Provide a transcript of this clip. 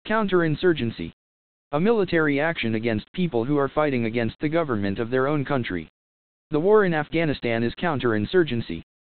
Counterinsurgency. A military action against people who are fighting against the government of their own country. The war in Afghanistan is counterinsurgency.